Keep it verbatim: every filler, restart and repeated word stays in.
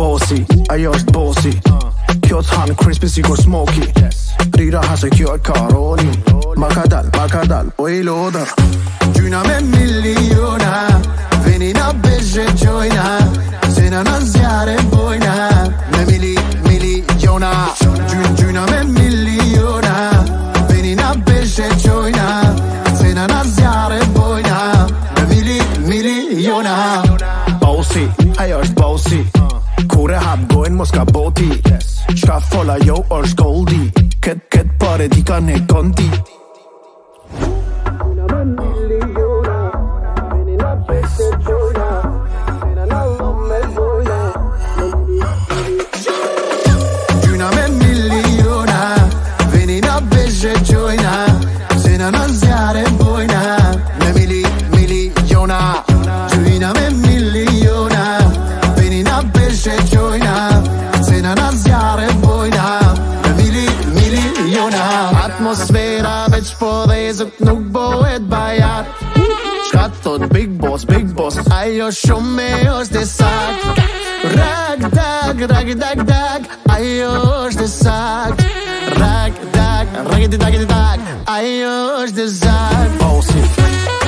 bossy, ajo është bossi. Kjo t'han crispy si kur smoky. Rira hashe kjo e karoli. Ma ka dal, ma ka dal, po i lodër. Gjyna me miliona, veni na beshe gjojna. Sena na zjare bojna, me mili, miliona. Gjyna, gjyna me miliona, veni na beshe gjojna. Sena na zjare bojna, me mili, miliona. Bossy, ajo është bossy. Kur e hap gojnë mos ka boti. Shka fola jo është goldi. Ket, ket pare di ka ne konti. Gjyna me miliona, veni na beshe gjojna. Sena na zjare bojna, me mili, miliona. Gjyna me miliona, veni na beshe gjojna. Sena na zjare bojna, me mili, miliona. Atmosfera veç po dhezët nuk bohet bajat. Shka thot big boss, big boss, ajo shumë me është e sakt. Rag dag, rag dag dag, ajo është e sakt. Rag dag, rag dag dag, ajo është e sakt. Bossy.